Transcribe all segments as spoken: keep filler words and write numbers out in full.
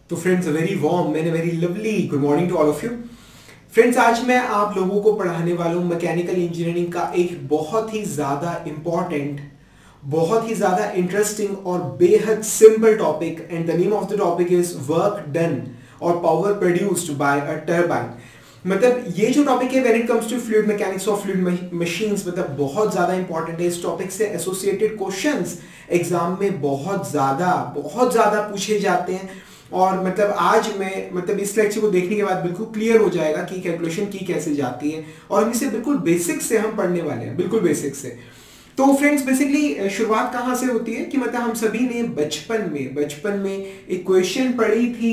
तो friends, very warm and very lovely good morning to all of you. Friends, आज मैं आप लोगों को पढ़ाने वाला हूँ मैकेनिकल इंजीनियरिंग का एक बहुत ही ज़्यादा इम्पॉर्टेंट, बहुत ही ज़्यादा इंटरेस्टिंग और बेहद simple topic, and the name of the topic is work done और power produced by a turbine. मतलब ये जो टॉपिक है when it comes to fluid mechanics और फ्लूइड मशीन्स, मतलब बहुत ज़्यादा इंपॉर्टेंट है। इस टॉपिक से एसोसिएटेड क्वेश्चंस एग्जाम में बहुत ज़्यादा बहुत ज़्यादा पूछे जाते हैं। और मतलब आज मैं मतलब इस लेक्चर को देखने के बाद बिल्कुल क्लियर हो जाएगा कि कैलकुलेशन की कैसे जाती है, और हम इसे बिल्कुल बेसिक से हम पढ़ने वाले हैं, बिल्कुल बेसिक से। तो फ्रेंड्स, बेसिकली शुरुआत कहाँ से होती है कि मतलब हम सभी ने बचपन में बचपन में इक्वेशन पढ़ी थी,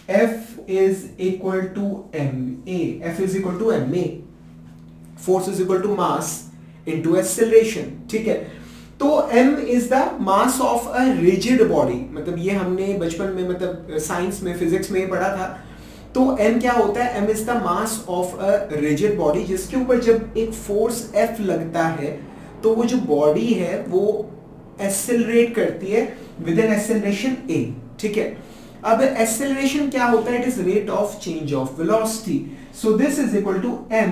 F is equal to ma, F is equal to ma, force is equal to mass into acceleration, ठीक है। तो m is the mass of a rigid body, मतलब ये हमने बचपन में मतलब साइंस में फिजिक्स में पढ़ा था। तो m क्या होता है? m is the mass of a rigid body, जिसके ऊपर जब एक फोर्स F लगता है तो वो जो बॉडी है वो एक्सेलरेट करती है विद एन एक्सेलरेशन a, ठीक है। अब एक्सेलरेशन क्या होता है? It is rate of change of velocity. So this is equal to m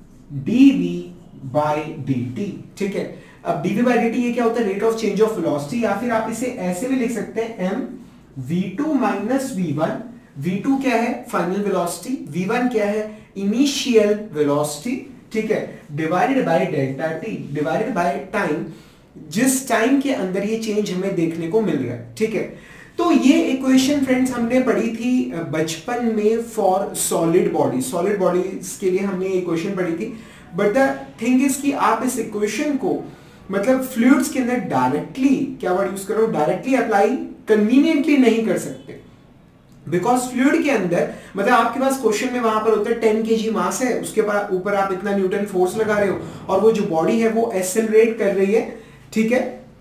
dv by dt, ठीक है। अब dv by dt ये क्या होता है? Rate of change of velocity, या फिर आप इसे ऐसे भी लिख सकते हैं m v two minus v one. v two क्या है? Final velocity. v वन क्या है? इनिशियल वेलोसिटी, ठीक है, divided by delta t, divided by time, जिस टाइम के अंदर ये चेंज हमें देखने को मिल रहा है, ठीक है। तो ये इक्वेशन फ्रेंड्स हमने पढ़ी थी बचपन में for solid body, solid bodies के लिए हमने ये इक्वेशन पढ़ी थी। बट द थिंग इज कि आप इस इक्वेशन को मतलब फ्लूइड्स के अंदर डायरेक्टली, क्या वर्ड यूज करो, डायरेक्टली अप्लाई कन्वीनियंटली नहीं कर सकते, बिकॉज फ्लूइड के अंदर मतलब आपके पास क्वेश्चन में वहां पर होता है टेन केजी मास है, उसके ऊपर आप इतना न्यूटन फोर्स लगा रहे हो और वो जो बॉडी है वो एक्सेलरेट कर रही है, ठीक है।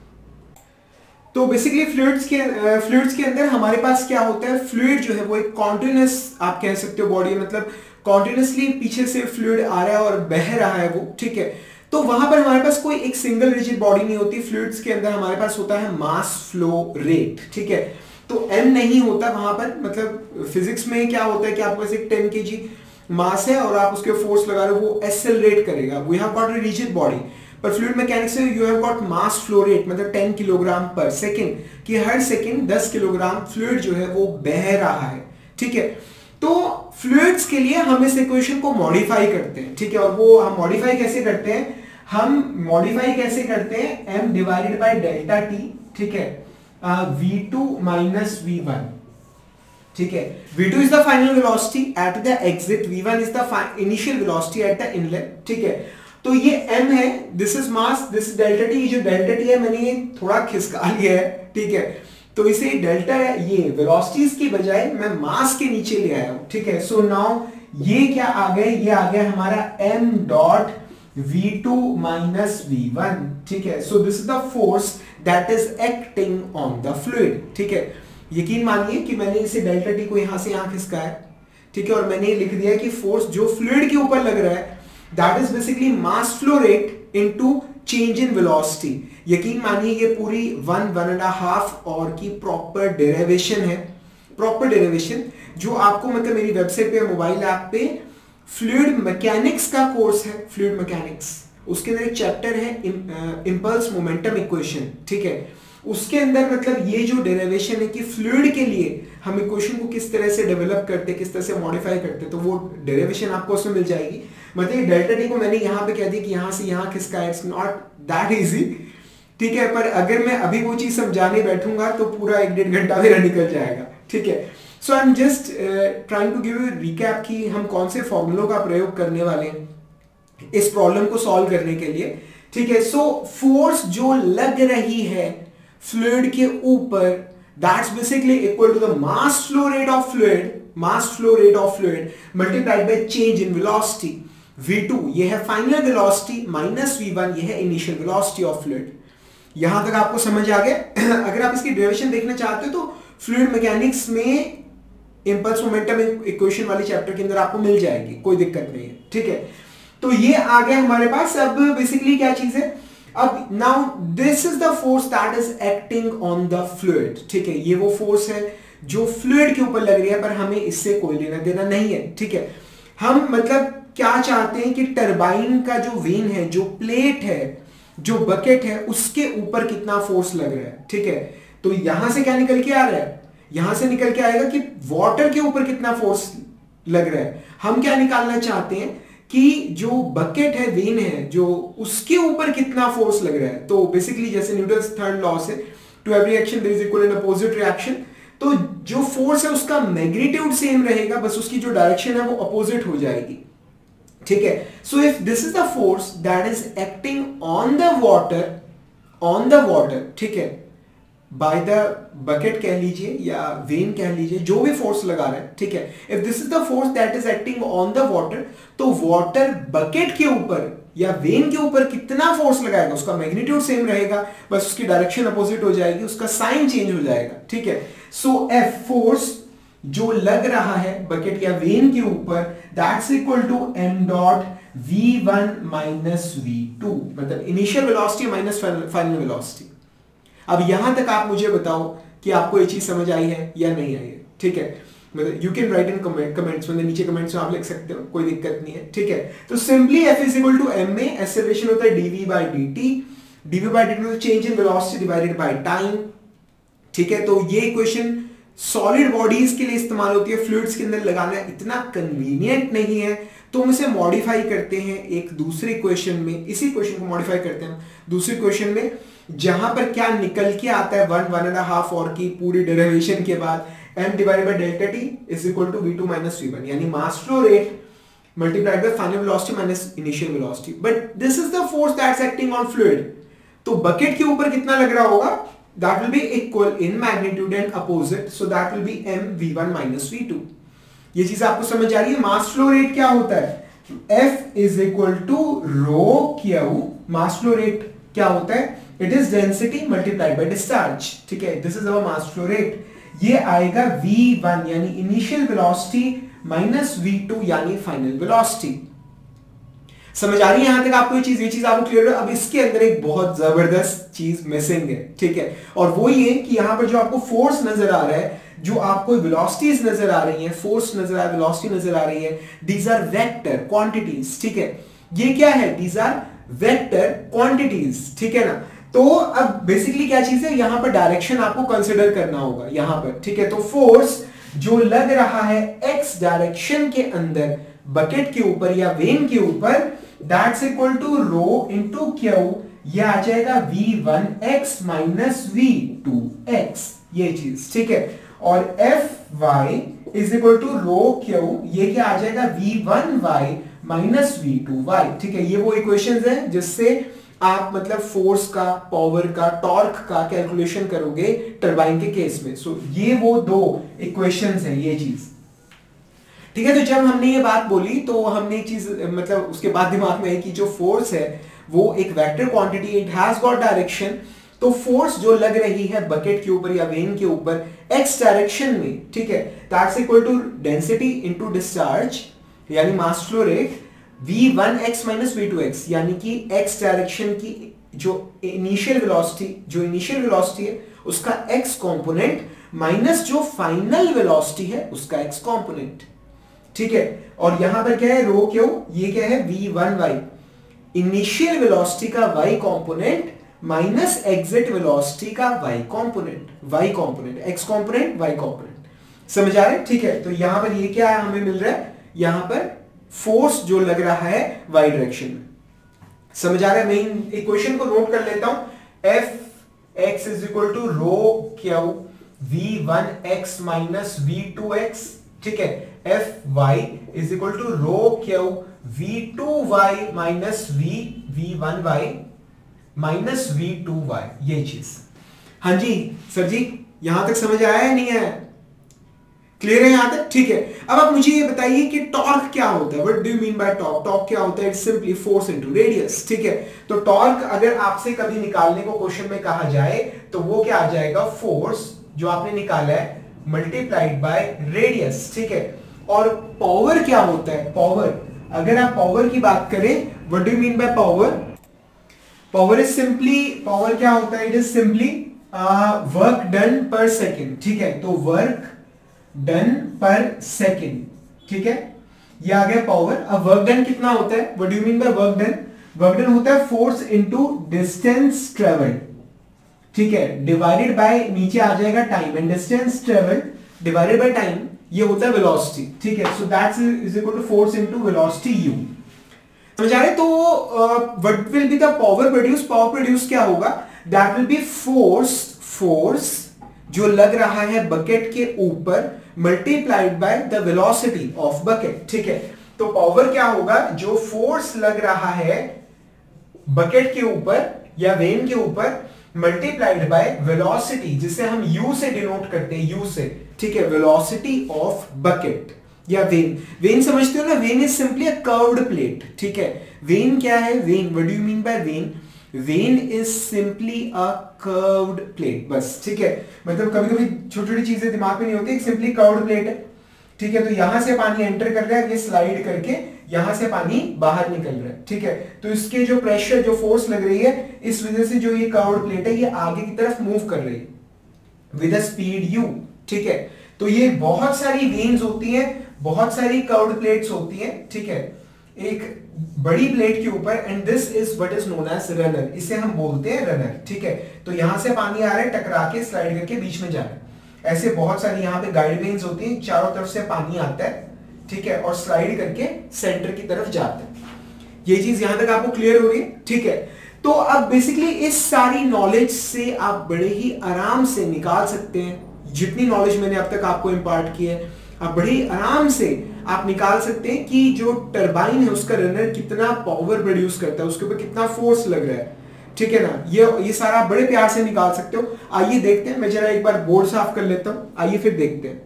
तो बेसिकली फ्लूइड्स के फ्लूइड्स के अंदर हमारे पास क्या होता है? फ्लूइड जो है वो एक कॉन्टिन्यूअस आप कह सकते हो बॉडी, मतलब कॉन्टिन्यूअसली पीछे से फ्लूइड आ रहा है और बह रहा है वो, ठीक है। तो वहां पर हमारे पास कोई एक सिंगल रिजिड बॉडी नहीं होती। फ्लूइड्स के अंदर हमारे पास होता है मास फ्लो रेट, ठीक है। तो m नहीं होता वहां पर, मतलब फिजिक्स में क्या होता है कि आपके पास एक टेन केजी मास है और आप उसके फोर्स लगा रहे हो, वो एक्सेलरेट करेगा, we have got a rigid body. पर फ्लूइड मैकेनिक्स में you have got mass flow rate, मतलब टेन किलोग्राम पर सेकंड, कि हर सेकंड दस किलोग्राम फ्लूइड जो है वो बह रहा है, ठीक है। तो फ्लूइड्स के लिए हम इस इक्वेशन को मॉडिफाई करते हैं, ठीक है। और वो हम मॉडिफाई कैसे करते हैं? हम मॉडिफाई कैसे करते हैं? m divided by delta t, ठीक है, v two minus v one, ठीक है। v two is the final velocity at the exit, v one is the initial velocity at the inlet, ठीक है। तो ये m है, this is mass, this is delta t। जो delta t है मैंने ये थोड़ा खिसका लिया है, ठीक है। तो इसे डेल्टा ये वेलोसिटीज की बजाय मैं मास के नीचे ले आया हूं, ठीक है। सो नाउ ये क्या आ गए? ये आ गया हमारा m dot v two minus v one, ठीक है। So this is the force that is acting on the fluid, ठीक है। यकीन मानिए कि मैंने इसे डेल्टा t को यहां से यहां खिसकाया, ठीक है, और मैंने लिख दिया कि फोर्स जो फ्लूइड के ऊपर लग रहा है that is basically mass flow rate into change in velocity. यकीन मानिए ये पूरी वन वन एंड हाफ और की प्रॉपर डेरिवेशन है, प्रॉपर डेरिवेशन जो आपको मतलब मेरी वेबसाइट पे, मोबाइल ऐप पे फ्लूइड मैकेनिक्स का कोर्स है, फ्लूइड मैकेनिक्स, उसके अंदर एक चैप्टर है इंपल्स मोमेंटम इक्वेशन, ठीक है। उसके अंदर मतलब ये जो डेरिवेशन है कि फ्लूइड के लिए हम इक्वेशन को किस तरह से डेवलप करते, किस तरह से मॉडिफाई करते, तो वो डेरिवेशन आपको उसमें मिल जाएगी। मतलब डेल्टा टी को मैंने यहाँ पे कह दिया कि यहाँ से यहाँ खिसका, इट्स नॉट दैट इजी, ठीक है। पर अगर मैं अभी वो चीज समझाने बैठूंगा तो पूरा एक डेढ़ घंटा मेरा निकल जाएगा, ठीक है। So I am just trying to give you recap कि हम कौन से फॉर्मूलों का प्रयोग करने वाले हैं इस प्रॉब्लम को सॉल्व करने के लिए, ठीक है। सो फोर्स जो लग रही है फ्लूइड के ऊपर, that's basically equal to the mass flow rate of fluid, mass flow rate of fluid multiplied by change in velocity. v two ये है final velocity minus v one ये है इनिशियल वेलोसिटी ऑफ फ्लूइड। यहां तक आपको समझ आ गया? अगर आप इसकी डेरिवेशन देखना चाहते हो तो फ्लूइड मैकेनिक्स में इंपल्स मोमेंटम इक्वेशन वाले चैप्टर के अंदर आपको मिल जाएगी, कोई दिक्कत नहीं है, ठीक है। तो ये आ गया हमारे पास। अब बेसिकली क्या चीज है? अब now this is the force that is acting on the fluid, ठीक है। ये वो फोर्स है जो फ्लूइड के ऊपर लग रही है, पर हमें इससे कोई लेना देना नहीं है, ठीक है। हम मतलब क्या चाहते हैं कि टरबाइन का जो वेन है, जो प्लेट है, जो बकेट है, उसके ऊपर कितना फोर्स लग रहा है, ठीक है। तो यहां से क्या निकल के आ रहा है, यहां से निकल के आएगा कि वाटर के ऊपर कितना फोर्स लग रहा है। हम क्या निकालना चाहते हैं कि जो बकेट है, वेन है, जो उसके ऊपर कितना फोर्स लग रहा है। तो बेसिकली जैसे न्यूटन्स थर्ड लॉ से, to every action there is equal and opposite reaction, तो जो फोर्स है उसका मैग्नीट्यूड सेम रहेगा, बस उसकी जो डायरेक्शन है वो अपोजिट हो जाएगी, ठीक है। So if this is the force that is acting on the water, on the water, ठीक है, बाय द बकेट कह लीजिए या वेन कह लीजिए, जो भी फोर्स लगा रहा है, ठीक है। If this is the force that is acting on the water, तो वाटर बकेट के ऊपर या वेन के ऊपर कितना फोर्स लगाएगा, उसका मैग्नीट्यूड सेम रहेगा, बस उसकी डायरेक्शन अपोजिट हो जाएगी, उसका साइन चेंज हो जाएगा, ठीक है। सो एफ फोर्स जो लग रहा है बकेट या वेन के ऊपर, that's equal to M dot V one minus V two, मतलब initial velocity minus final velocity. अब यहां तक आप मुझे बताओ कि आपको ये चीज समझ आई है या नहीं आई है, ठीक है। मतलब you can write in comment comments में, नीचे कमेंट्स में आप लिख सकते हो, कोई दिक्कत नहीं है, ठीक है। तो simply F is equal to M में एक्सेलरेशन होता है dv by dt, dv by dt मतलब change in velocity divided by time, ठीक है। तो ये इक्वेशन सॉलिड बॉडीज के लिए इस्तेमाल होती है, फ्लूइड्स के अंदर लगाना इतना कन्वीनियंट नहीं है, तो हम इसे मॉडिफाई करते हैं एक दूसरे क्वेश्चन में, इसी क्वेश्चन को मॉडिफाई करते हैं दूसरे क्वेश्चन में, जहां पर क्या निकल के आता है वन वन एंड हाफ और की पूरी डेरिवेशन के बाद, m divided by delta t is equal to v two minus v one, यानी mass flow rate multiplied by final velocity minus initial velocity. But this is the force that's acting on fluid, तो bucket के ऊपर कितना लग रहा होगा, that will be equal in magnitude and opposite, so that will be m v one minus v two. ये चीज आपको समझ आ रही है। मास फ्लो रेट क्या होता है, F is equal to rho Q, mass flow rate क्या होता है, it is density multiplied by discharge, ठीक है। this is our mass flow rate, ये आएगा v वन यानी initial velocity minus v two यानी फाइनल वेलोसिटी। समझ आ रही है यहां तक आपको ये चीज, ये चीज आपको क्लियर है। अब इसके अंदर एक बहुत जबरदस्त चीज मिसिंग है, ठीक है, और वो ये कि यहां पर जो आपको फोर्स नजर आ रहा है, जो आपको वेलोसिटीज नजर आ रही हैं, फोर्स नजर आ रहा है, वेलोसिटी नजर आ रही है, दीज आर वेक्टर क्वांटिटीज, ठीक है। ये क्या है, दीज आर वेक्टर क्वांटिटीज, ठीक है ना। तो अब बेसिकली क्या चीज है, यहां पर डायरेक्शन आपको कंसिडर करना होगा यहां पर, ठीक है। तो फोर्स जो लग रहा है एक्स डायरेक्शन के अंदर बकेट के ऊपर या वेन के ऊपर, that's equal to rho into Q, ये आ जाएगा V one X minus V two X, ये चीज, ठीक है। और F Y is equal to rho Q, ये क्या आ जाएगा V one Y minus V two Y, ठीक है। ये वो इक्वेशंस हैं जिससे आप मतलब फोर्स का, पावर का, टॉर्क का कैलकुलेशन करोगे टरबाइन के केस में। सो so, ये वो दो इक्वेशंस हैं, ये चीज, ठीक है। तो जब हमने ये बात बोली तो हमने एक चीज मतलब उसके बाद दिमाग में है कि जो फोर्स है वो एक vector quantity, it has got direction. तो फोर्स जो लग रही है बकेट के ऊपर या वेन के ऊपर एक्स डायरेक्शन में, ठीक है, that's equal to density into discharge यानी mass flow rate V one X minus V two X, यानी कि x डायरेक्शन की जो इनिशियल वेलोसिटी जो इनिशियल वेलोसिटी है उसका x कंपोनेंट माइनस जो फाइनल वेलोसिटी है उसका x कंपोनेंट, ठीक है। और यहां पर क्या है, रो क्यू, ये क्या है V one Y, initial velocity का y कंपोनेंट माइनस एग्जिट वेलोसिटी का y component, y component, x component, y component, समझ आ रहा है, ठीक है। तो यहां पर ये क्या है, हमें मिल रहा है यहां पर फोर्स जो लग रहा है y डायरेक्शन में, समझ आ रहा है। मैं इन इक्वेशन को नोट कर लेता हूं, F X is equal to rho Q V one X minus V two X, ठीक है। F Y is equal to rho Q V two Y minus V V one Y minus V two Y, ये चीज। हाँ जी sir जी, यहां तक समझ आया है नहीं है, क्लियर है यहां तक, ठीक है। अब आप मुझे ये बताइए कि टॉर्क क्या होता है, what do you mean by torque, torque क्या होता है, it's simply force into radius, ठीक है। तो टॉर्क अगर आपसे कभी निकालने को क्वेश्चन में कहा जाए तो वो क्या आ जाएगा, फोर्स जो आपने निकाला है मल्टीप्लाइड बाय रेडियस, ठीक है। और पावर क्या होता है, पावर, अगर आप पावर की बात करें, what do you mean by power, power is simply, power क्या होता है, it is simply work done per second, ठीक है, तो वर्क डन पर सेकेंड, ठीक है, ये आ गया पावर। अब वर्क डन कितना होता है, what do you mean by work done? Work done होता है फोर्स इनटू डिस्टेंस ट्रेवल्ड, ठीक है, डिवाइडेड बाय नीचे आ जाएगा time, and distance travelled divided by time ये होता है वेलोसिटी, ठीक है, so that's is equal to force into velocity u. समझ आ रहे? तो what will be the power produce? Power produce क्या होगा? That will be force, force जो लग रहा है बकेट के ऊपर multiplied by the velocity of bucket, ठीक है। तो पावर क्या होगा? जो फोर्स लग रहा है बकेट के ऊपर या वेन के ऊपर मल्टीप्लाइड बाय वेलोसिटी, जिसे हम u से डिनोट करते हैं, u से, ठीक है, वेलोसिटी ऑफ बकेट या वेन। वेन समझते हो ना? Vane is simply a curved plate, ठीक है। वेन क्या है? Vane, what do you mean by vane? Vane is simply a curved plate, बस, ठीक है। मतलब कभी कभी छोटी छोटी चीजें दिमाग में नहीं होती, सिंपली कर्व्ड प्लेट है, ठीक है। तो यहां से पानी एंटर कर रहा है, ये स्लाइड करके यहां से पानी बाहर निकल रहा है, ठीक है। तो इसके जो प्रेशर, जो फोर्स लग रही है, इस वजह से जो ये कर्व्ड प्लेट है ये आगे की तरफ मूव कर रही है विद अ स्पीड u, ठीक है। तो ये बहुत सारी वेन्स होती हैं, बहुत सारी कर्व्ड प्लेट्स होती हैं, ठीक है, एक बड़ी प्लेट के ऊपर, and this is what is known as runner, इसे हम बोलते हैं रनर, ठीक है। तो यहां से पानी आ रहा है, टकरा के स्लाइड करके बीच में जा रहा है। ऐसे बहुत सारी यहाँ पे गाइड वेन्स होती हैं, चारों तरफ से पानी आता है, ठीक है, और स्लाइड करके सेंटर की तरफ जाता है। ये चीज यहां तक आपको क्लियर हो रही है, ठीक है। तो अब बेसिकली इस सारी नॉलेज से आप बड़े ही आराम से निकाल सकते हैं, जितनी नॉलेज मैंने अब तक आपको इंपार्ट की है, आप बड़े आराम से आप निकाल सकते हैं कि जो टरबाइन है उसका रनर कितना पावर प्रोड्यूस करता है, उसके ऊपर कितना फोर्स लग रहा है, ठीक है ना। ये ये सारा बड़े प्यार से निकाल सकते हो। आइए देखते हैं, मैं जरा एक बार बोर्ड साफ कर लेता हूं, आइए फिर देखते हैं।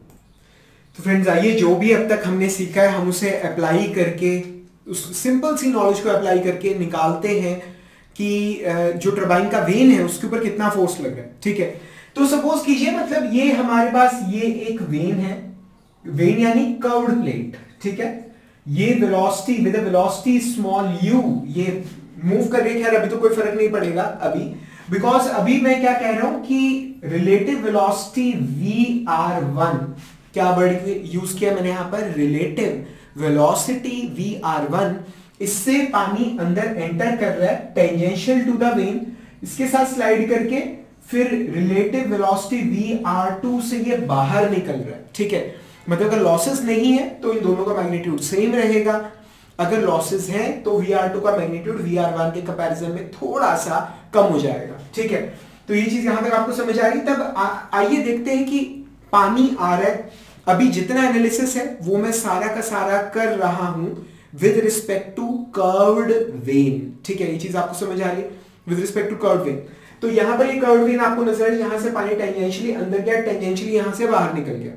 तो फ्रेंड्स आइए, जो भी अब तक हमने सीखा है हम उसे अप्लाई करके, उस सिंपल सी नॉलेज को अप्लाई करके निकालते हैं कि जो टरबाइन का वेन है उसके ऊपर कितना फोर्स लग रहा है, ठीक है। तो सपोज कीजिए, मतलब ये हमारे पास ये एक वेन है, वेन यानी कर्व्ड प्लेट, ठीक है। ये velocity with a velocity small u ये मूव कर रही है। खैर अभी तो कोई फर्क नहीं पड़ेगा अभी, बिकॉज अभी मैं क्या कह रहा हूं कि relative velocity V R one, क्या वर्ड यूज किया मैंने यहां पर? Relative velocity V R one, इससे पानी अंदर एंटर कर रहा है टेंजेंशियल टू द वेन, इसके साथ स्लाइड करके फिर relative velocity V R two से ये बाहर निकल रहा है, ठीक है। मतलब अगर लॉसेस नहीं है तो इन दोनों का मैग्नीट्यूड सेम रहेगा, अगर लॉसेस हैं तो वी आर टू का मैग्नीट्यूड वी आर वन के कंपैरिजन में थोड़ा सा कम हो जाएगा, ठीक है। तो ये चीज यहां तक आपको समझ आ रही। तब आइए देखते हैं कि पानी आ रहा है, अभी जितना एनालिसिस है वो मैं सारा का सारा कर रहा हूं with respect to curved vane, ठीक है। ये चीज आपको समझ आ रही है with respect to curved vane. तो यहां पर ये कर्व्ड वेन आपको नजर है, यहां से पानी टेंजेंशियली अंदर गया, टेंजेंशियली यहां से बाहर निकल गया,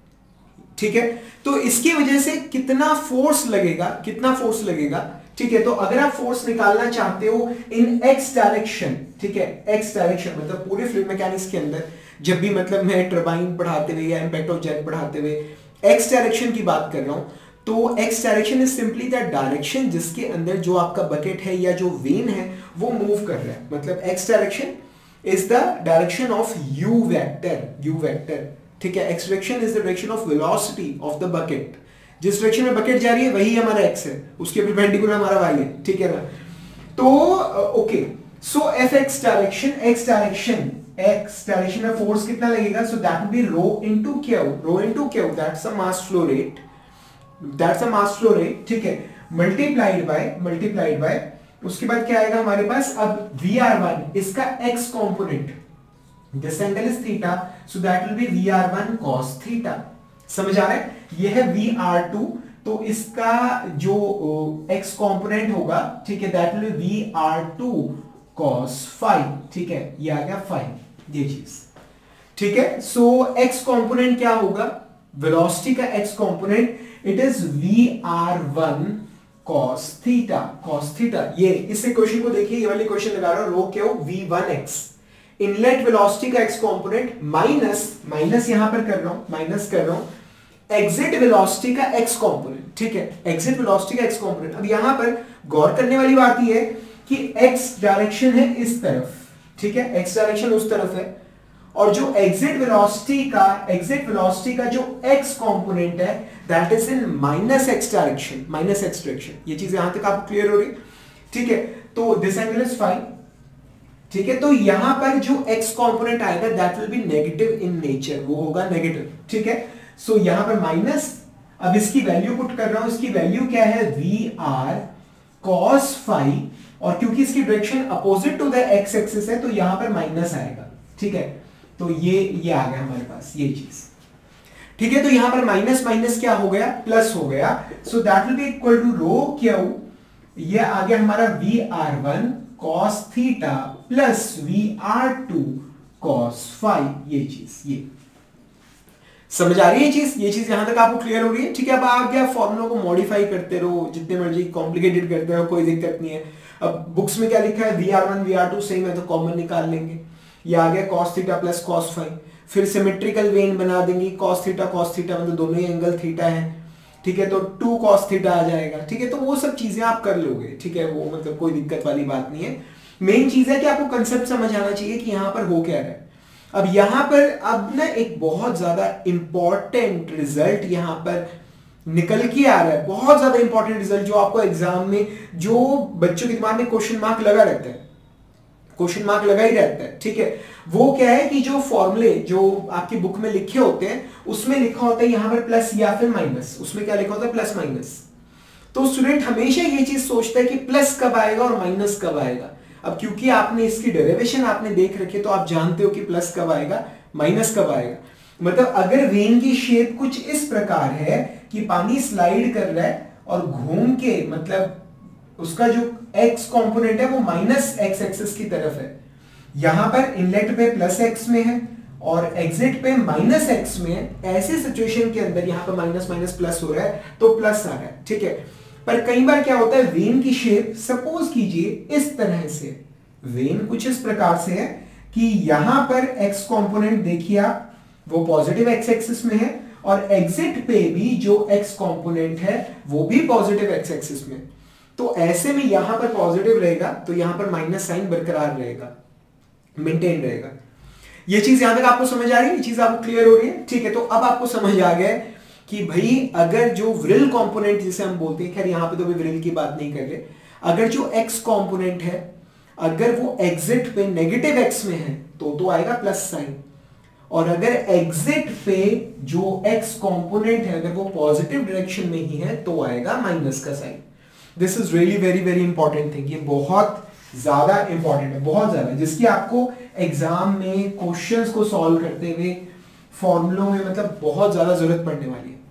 ठीक है। तो इसकी वजह से कितना फोर्स लगेगा, कितना फोर्स लगेगा, ठीक है। तो अगर आप फोर्स निकालना चाहते हो इन एक्स डायरेक्शन, ठीक है, एक्स डायरेक्शन मतलब पूरे फ्लूइड मैकेनिक्स के अंदर जब भी मतलब मैं टरबाइन पढ़ाते हुए या इंपैक्ट ऑफ जेट पढ़ाते हुए एक्स डायरेक्शन की बात कर रहा हूं, तो X direction is simply that direction जिसके अंदर जो आपका बकेट है या जो वेन है वो मूव कर रहा है। मतलब X direction is the direction of U vector, U vector, ठीक है। X direction is the direction of velocity of the bucket, जिस डायरेक्शन में बकेट जा रही है वही हमारा एक्स है, उसके परपेंडिकुलर हमारा वाई है, ठीक है ना। तो okay, so F X direction, X direction, X direction में फोर्स कितना लगेगा? So that will be rho into Q, rho into Q, that's a mass flow rate, that's a mass flow rate, ठीक है, मल्टीप्लाइड बाय, मल्टीप्लाइड बाय उसके बाद क्या आएगा हमारे पास? अब वी आर वन इसका X component, this angle is theta, so that will be V R one cos theta. समझ आ रहा है? ये है वी आर टू, तो इसका जो x कंपोनेंट होगा, ठीक है, that will be V R two cos five, ठीक है, ये आ गया फाइव, ये चीज, ठीक है। सो x कंपोनेंट क्या होगा? वेलोसिटी का x component it is V R one cos theta, cos theta. ये इससे क्वेश्चन को देखिए, ये वाली क्वेश्चन लगा रहा हूं, रो क्यों? V one X, inlet velocity का x कंपोनेंट माइनस, माइनस यहां पर कर रहा हूं, माइनस कर रहा हूं एग्जिट वेलोसिटी का x कंपोनेंट, ठीक है, एग्जिट वेलोसिटी का x कंपोनेंट। अब यहां पर गौर करने वाली बात यह है कि x डायरेक्शन है इस तरफ, ठीक है, एक्स डायरेक्शन उस तरफ है, और जो एग्जिट वेलोसिटी का एग्जिट वेलोसिटी का जो एक्स कंपोनेंट है that is in minus X direction, minus X direction. ये चीज यहां तक आपको क्लियर हो रही है? ठीक है, तो दिस एंगल इज फाइन। ठीक है, तो यहां पर जो x कंपोनेंट आएगा that will be negative in nature, वो होगा नेगेटिव। ठीक है, सो so, यहां पर माइनस, अब इसकी वैल्यू पुट कर रहा हूं, इसकी वैल्यू क्या है, वी आर कॉस फाई, और क्योंकि इसकी direction opposite to the X axis है तो यहां पर माइनस आएगा। ठीक है, तो ये ये आ गया हमारे पास ये चीज। ठीक है, तो यहां पर माइनस माइनस क्या हो गया, प्लस हो गया। So that will be equal to rho Q, ये आ गया हमारा V R one cos theta plus V R two cos five. ये चीज, ये समझ आ रही है चीज? ये चीज यहां तक आपको क्लियर हो रही है? ठीक है, अब आप क्या फॉर्मूला को मॉडिफाई करते रहो, जितने मर्जी कॉम्प्लिकेटेड करते रहो, कोई दिक्कत नहीं है। अब बुक्स में क्या लिखा है, V R one V R two same है तो कॉमन निकाल लेंगे। ये आ गया cos theta plus cos five, फिर सिमेट्रिकल वेन बना देंगे, cos थीटा cos थीटा मतलब दोनों ही एंगल थीटा है। ठीक है, तो टू cos थीटा आ जाएगा। ठीक है, तो वो सब चीजें आप कर लोगे। ठीक है, वो मतलब कोई दिक्कत वाली बात नहीं है। मेन चीज है कि आपको कंसेप्ट समझ आना चाहिए कि यहां पर हो क्या रहा है। अब यहां पर अब ना एक बहुत ज्यादा इंपॉर्टेंट रिजल्ट यहां पर निकल के आ रहा है, बहुत ज्यादा इंपॉर्टेंट रिजल्ट जो आपको एग्जाम में, जो बच्चों के दिमाग में क्वेश्चन मार्क लगा रहता है, क्वेश्चन मार्क लगा ही रहता है। ठीक है, वो क्या है कि जो फॉर्मूले जो आपकी बुक में लिखे होते हैं उसमें लिखा होता है यहां पर प्लस या फिर माइनस, उसमें क्या लिखा होता है, प्लस माइनस। तो स्टूडेंट हमेशा ये चीज सोचता है कि प्लस कब आएगा और माइनस कब आएगा। अब क्योंकि आपने इसकी डेरिवेशन आपने देख रखी है तो आप जानते हो कि प्लस कब आएगा, माइनस कब आएगा। मतलब अगर वेन की शेप कुछ इस प्रकार है कि पानी स्लाइड कर रहा है और घूम के, मतलब उसका जो x कंपोनेंट है वो माइनस एक्स एक्सिस की तरफ है, यहां पर इनलेट पे प्लस एक्स में है और एग्जिट पे माइनस एक्स में है, ऐसी सिचुएशन के अंदर यहां पर माइनस माइनस प्लस हो रहा है तो प्लस आ रहा है। ठीक है, पर कई बार क्या होता है, वेन की शेप सपोज कीजिए इस तरह से, वेन कुछ इस प्रकार से है कि यहां पर x कंपोनेंट देखिए आप, वो पॉजिटिव एक्स एक्सिस में है और एग्जिट पे भी जो x कंपोनेंट है वो भी पॉजिटिव एक्स एक्सिस में। तो ऐसे में यहां पर पॉजिटिव रहेगा तो यहां पर माइनस साइन बरकरार रहेगा, मेंटेन रहेगा। ये चीज यहां तक आपको समझ आ रही है? ये चीज आपको क्लियर हो रही है? ठीक है, तो अब आपको समझ आ गया कि भाई अगर जो व्रिल कंपोनेंट जिसे हम बोलते हैं, खैर यहां पे तो भी व्रिल की बात नहीं कर रहे, अगर जो x कंपोनेंट है अगर वो एग्जिट पे नेगेटिव x में है तो तो आएगा प्लस साइन, और अगर एग्जिट पे जो x कंपोनेंट है अगर वो पॉजिटिव डायरेक्शन में ही है तो आएगा माइनस का sign. This is really very very important thing, ये बहुत ज्यादा इंपॉर्टेंट है, बहुत ज्यादा, जिसकी आपको एग्जाम में क्वेश्चंस को सॉल्व करते हुए फॉर्मूलों में मतलब बहुत ज्यादा जरूरत पड़ने वाली है।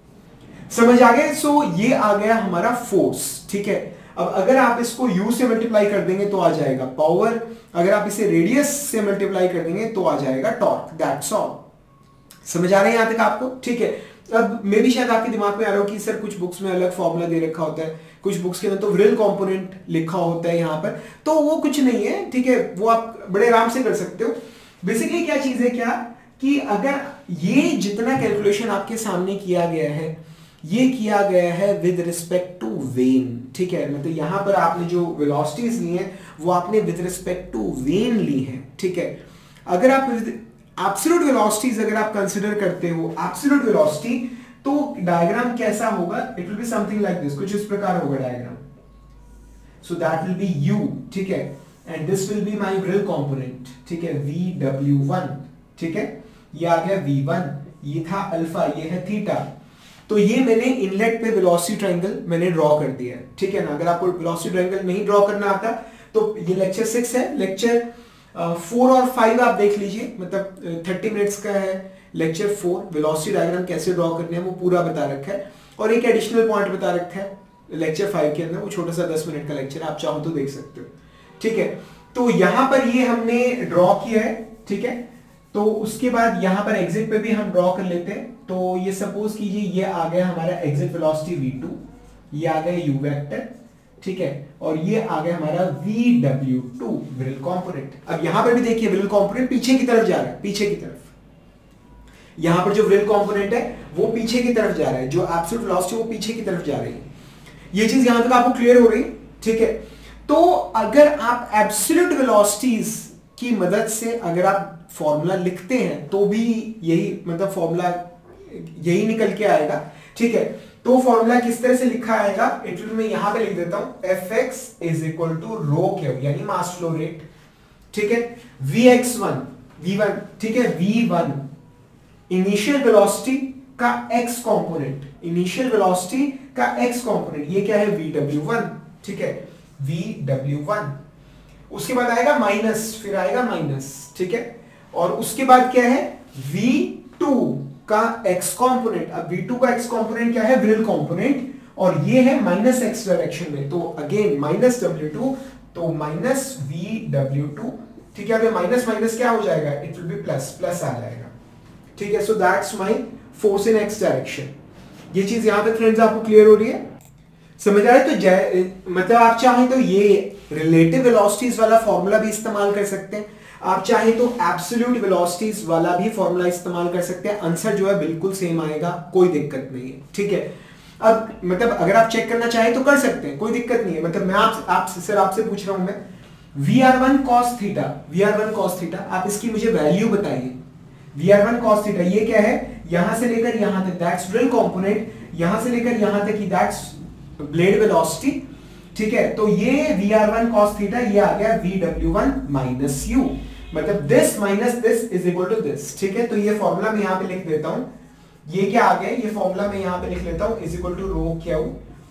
समझ आ गया? सो ये आ गया हमारा फोर्स। ठीक है, अब अगर आप इसको u से मल्टीप्लाई कर देंगे तो आ जाएगा पावर, अगर आप इसे रेडियस से मल्टीप्लाई कर देंगे तो आ जाएगा टॉर्क। That's all. समझ आ रहे हैं यहां तक आपको? ठीक है, अब मे भी शायद आपके दिमाग में आ रहा हो कि सर कुछ बुक्स में अलग फॉर्मूला दे रखा होता है, कुछ बुक्स के अंदर तो व्रिल कंपोनेंट लिखा होता है यहाँ पर, तो वो कुछ नहीं है। ठीक है, वो आप बड़े आराम से कर सकते हो। बेसिकली क्या चीज है, क्या कि अगर ये जितना कैलकुलेशन आपके सामने किया गया है ये किया गया है विद रिस्पेक्ट टू वेन। ठीक है, मतलब यहां पर आपने जो वेलोसिटीज ली हैं वो आपने विद रिस्पेक्ट टू वेन ली हैं। ठीक है, अगर आप एब्सोल्यूट वेलोसिटीज अगर आप कंसीडर करते हो एब्सोल्यूट वेलोसिटी, तो डायग्राम कैसा होगा, it will be something like this, कुछ इस प्रकार होगा diagram. So that will be u, ठीक है, and this will be my whirl component. ठीक है, v w वन। ठीक है, ये आ गया v वन, ये था अल्फा, ये है थीटा। तो ये मैंने इनलेट पे वेलोसिटी ट्रायंगल मैंने ड्रॉ कर दिया है। ठीक है ना, अगर आपको वेलोसिटी ट्रायंगल नहीं ड्रॉ करना आता तो ये लेक्चर सिक्स है, लेक्चर फोर और फाइव आप देख लीजिए, मतलब थर्टी मिनट्स का है। लेक्चर फोर वेलोसिटी डायग्राम कैसे ड्रॉ करने हैं वो पूरा बता रखा है, और एक एडिशनल पॉइंट बता रखा है लेक्चर फाइव के अंदर, वो छोटा सा दस मिनट का लेक्चर, आप चाहो तो देख सकते हो। ठीक है, तो यहां पर ये हमने ड्रॉ किया है। ठीक है, तो उसके बाद यहां पर एग्जिट पे भी हम ड्रॉ कर लेते हैं। तो ये सपोज कीजिए ये आ गया हमारा एग्जिट वेलोसिटी वी टू, ये आ गया u वेक्टर। ठीक है, और ये आ गया हमारा V W two whirl component. अब यहां पर भी देखिए व्रिल कंपोनेंट पीछे की तरफ जा रहा है, पीछे की तरफ। यहां पर जो व्रिल कंपोनेंट है वो पीछे की तरफ जा रहा है, जो एब्सोल्यूट वेलोसिटी वो पीछे की तरफ जा रही है। ये चीज यहां तक आपको क्लियर हो रही है? ठीक है, तो अगर आप एब्सोल्यूट वेलोसिटीज की मदद से अगर आप फॉर्मूला लिखते हैं तो भी यही मतलब फॉर्मूला यही निकल के आएगा, ठीक है। तो फॉर्मूला किस तरह से लिखा आएगा, इट विल मैं यहां पे लिख देता हूं, F X is equal to rho Q यानी मास फ्लो रेट, ठीक है। V X one V one ठीक है, वी वन इनिशियल वेलोसिटी का x कंपोनेंट, इनिशियल वेलोसिटी का x कंपोनेंट, ये क्या है वी डब्ल्यू वन, ठीक है, वी डब्ल्यू वन। उसके बाद आएगा माइनस, फिर आएगा माइनस, ठीक है। और उसके बाद क्या है, वी टू का x कंपोनेंट। अब वी टू का x कंपोनेंट क्या है, विरल कंपोनेंट, और ये है माइनस x डायरेक्शन में, तो अगेन माइनस डब्ल्यू टू, तो माइनस वी डब्ल्यू टू, ठीक है। अब माइनस माइनस क्या हो जाएगा, it will be plus, plus आ जाएगा, ठीक है। So that's my force in X direction. ये चीज यहां तक फ्रेंड्स आपको क्लियर हो रही है, समझ आ रहा है। तो मतलब आप चाहें तो ये रिलेटिव वेलोसिटीज वाला फॉर्मूला भी इस्तेमाल कर सकते हैं, आप चाहें तो एब्सोल्यूट वेलोसिटीज वाला भी फॉर्मूला इस्तेमाल कर सकते हैं, आंसर जो है बिल्कुल सेम आएगा, कोई दिक्कत नहीं है, ठीक है। अब मतलब अगर आप चेक करना चाहें तो कर सकते हैं, कोई दिक्कत नहीं है। मतलब मैं आप, आप सर आपसे पूछ रहा हूं मैं, V R one cos theta, V R one cos theta, आप इसकी मुझे वैल्यू बताइए। V R one cos theta ये क्या है, यहां से लेकर यहां तक दैट्स रियल कंपोनेंट, यहां से लेकर यहां तक की दैट्स ब्लेड वेलोसिटी, ठीक है। तो ये V R one cos theta ये आ गया V W one minus U, मतलब this minus this is equal to this, ठीक है। तो ये फॉर्मूला मैं यहां पे लिख देता हूं, ये क्या आ गया, ये फॉर्मूला मैं यहां पे लिख लेता हूं, is equal to rho Q,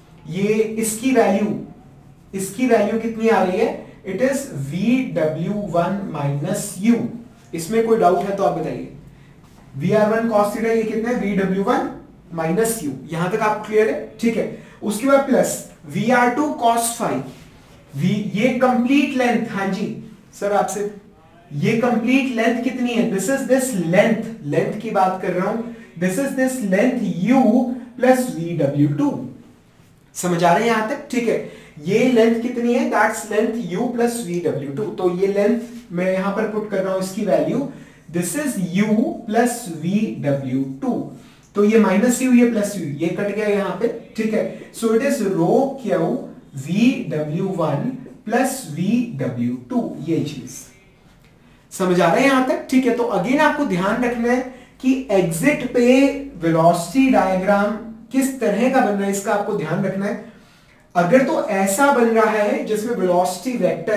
ये इसकी वैल्यू, इसकी वैल्यू कितनी आ रही है, it is V W one minus U. इसमें कोई डाउट है तो आप बताइए। V R one cos theta ये कितना है, V W one minus U, यहां तक आप क्लियर है, ठीक है। उसके बाद plus V R two cos five, V ये कंप्लीट लेंथ, हाँ जी सर आपसे, ये कंप्लीट लेंथ कितनी है, this is this length, length की बात कर रहा हूं, this is this length u plus V W two, समझ आ रहे हैं यहां तक, ठीक है। ये लेंथ कितनी है, that's length u plus V W two, तो ये लेंथ मैं यहां पर पुट कर रहा हूं इसकी value, this is u plus V W two, तो ये माइनस यू, ये प्लस यू, ये कट गया यहां पे, ठीक है। So it is rho Q V W one plus V W two, ये चीज समझ आ रहा है यहां तक, ठीक है। तो अगेन आपको ध्यान रखना है कि एग्जिट पे वेलोसिटी डायग्राम किस तरह का बन रहा है, इसका आपको ध्यान रखना है। अगर तो ऐसा बन रहा है जिसमें वेलोसिटी वेक्टर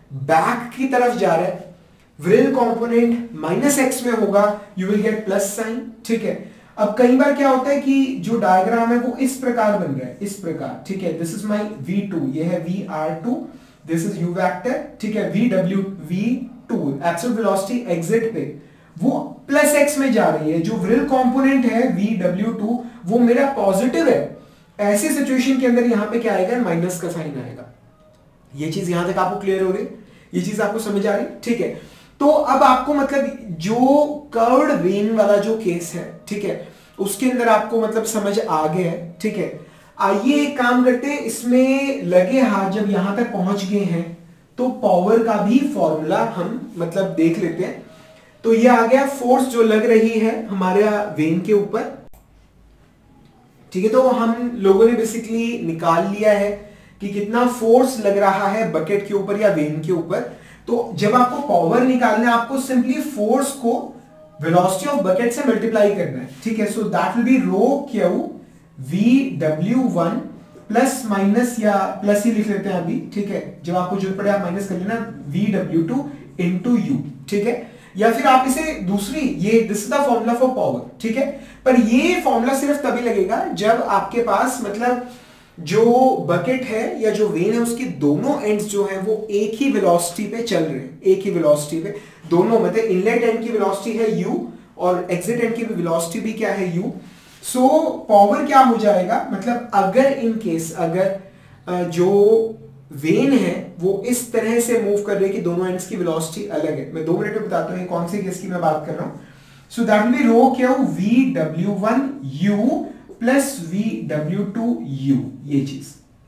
बैक की तरफ जा रहा है, विरल कंपोनेंट माइनस एक्स में होगा, you will get plus sign, ठीक है। अब कई बार क्या होता है कि जो डायग्राम है वो इस प्रकार बन रहा है, इस प्रकार, ठीक है। This is my V two, ये है V R two, this is U vector, ठीक है। V W V two absolute velocity exit पे वो प्लस एक्स में जा रही है, जो विरल कंपोनेंट है वी डब्ल्यू टू वो मेरा पॉजिटिव है, ऐसी सिचुएशन के अंदर यहां पे क्या आएगा, माइनस का साइन आएगा। ये चीज यहां तक आपको क्लियर हो रही है, ये चीज आपको समझ आ रही है, ठीक है। तो अब आपको मतलब जो कर्व्ड वेन वाला जो केस है, ठीक है, उसके अंदर आपको मतलब समझ आ गया है, ठीक है। आइए एक काम करते हैं, इसमें लगे हाथ जब यहां तक पहुंच गए हैं तो पावर का भी फॉर्मूला हम मतलब देख लेते हैं। तो ये आ गया फोर्स जो लग रही है हमारे वेन के ऊपर, ठीक है। तो हम लोगों ने बेसिकली निकाल लिया है कि कितना फोर्स लग रहा है बकेट के ऊपर या वेन के ऊपर। तो जब आपको पावर निकालना है, आपको सिंपली फोर्स को वेलोसिटी ऑफ बकेट से मल्टीप्लाई करना है, ठीक है। So that will be rho Q V W one plus minus, या प्लस ही लिख लेते हैं अभी, ठीक है। जब आपको जो पड़े आप माइनस कर लेना, V W two into U, ठीक है। या फिर आप इसे दूसरी, ये this is the formula for power, ठीक है। पर ये फॉर्मूला सिर्फ तभी लगेगा जब आपके पास मतलब जो बकेट है या जो वेन है उसकी दोनों एंड्स जो है वो एक ही वेलोसिटी पे चल रहे हैं, एक ही वेलोसिटी पे दोनों, मतलब इनलेट एंड की वेलोसिटी है u और एग्जिट एंड की वेलोसिटी भी क्या है u। सो पावर क्या हो जाएगा, मतलब अगर इन केस अगर जो वेन है वो इस तरह से मूव कर रही है कि दोनों एंड्स की वेलोसिटी अलग है, मैं दो मिनट में बताता हूं कौन से केस की मैं बात कर रहा हूं। So that will be rho Q V W one U plus V W two U, ये चीज,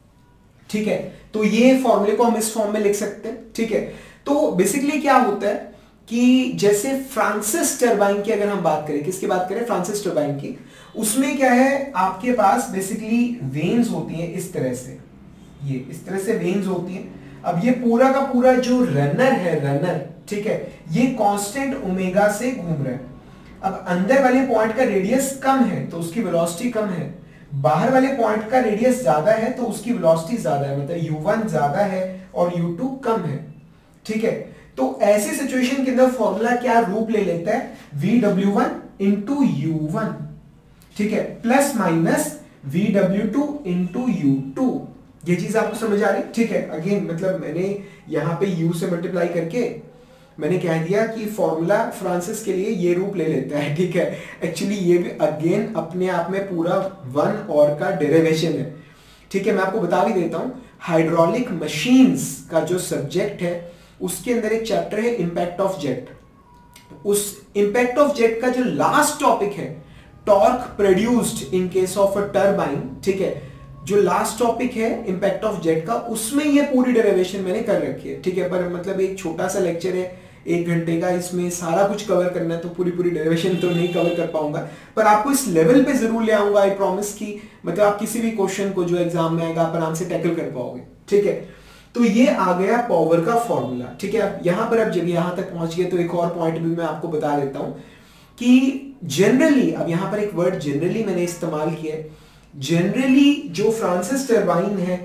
ठीक है। तो ये फॉर्मूले को हम इस फॉर्म में लिख सकते हैं, ठीक है। तो बेसिकली क्या होता है कि जैसे फ्रांसिस टरबाइन की अगर हम बात करें, किसकी बात करें, फ्रांसिस टरबाइन की, उसमें क्या है आपके पास बेसिकली वेन्स होती हैं इस तरह से, ये इस तरह से वेन्स होती हैं। अब ये पूरा का पूरा जो रनर है, रनर ठीक है, ये कांस्टेंट ओमेगा से घूम रहा है। अब अंदर वाले पॉइंट का रेडियस कम है तो उसकी वेलोसिटी कम है, बाहर वाले पॉइंट का रेडियस ज्यादा है तो उसकी वेलोसिटी ज्यादा है, मतलब यू वन ज्यादा है और यू टू कम है। ठीक है, तो ऐसे सिचुएशन के अंदर फॉर्मूला क्या रूप ले लेता है, V W one into U one, ठीक है, plus minus V W two into U two. ये चीज आपको समझ आ रही? ठीक है, अगेन मतलब मैंने यहां पे u से मल्टीप्लाई करके मैंने कह दिया कि फॉर्मूला फ्रांसिस के लिए ये रूप ले लेता है। ठीक है, एक्चुअली ये भी अगेन अपने आप में पूरा वन और का डेरिवेशन है। ठीक है, मैं आपको बता भी देता हूं, हाइड्रोलिक मशीन्स का जो सब्जेक्ट है उसके अंदर एक चैप्टर है इंपैक्ट ऑफ जेट। उस इंपैक्ट ऑफ जेट का जो लास्ट टॉपिक है torque produced in case of a turbine, ठीक है, जो लास्ट टॉपिक है इंपैक्ट ऑफ जेट का, उसमें ये पूरी डेरिवेशन मैंने कर रखी है। ठीक है, पर मतलब एक छोटा सा लेक्चर है एक घंटे का, इसमें सारा कुछ कवर करना है तो पूरी पूरी डेरिवेशन तो नहीं कवर कर पाऊंगा, पर आपको इस लेवल पे जरूर ले आऊंगा, आई प्रॉमिस की मतलब आप किसी भी क्वेश्चन को जो एग्जाम में आएगा आप आराम से टैकल कर पाओगे। ठीक है, तो ये आ गया पावर का फॉर्मूला। ठीक है, अब यहां पर अब जब यहां तक पहुंच गए तो एक और पॉइंट भी मैं आपको बता देता हूं कि जनरली, अब यहां पर एक वर्ड जनरली मैंने इस्तेमाल किया है, जनरली जो फ्रांसिस टरबाइन है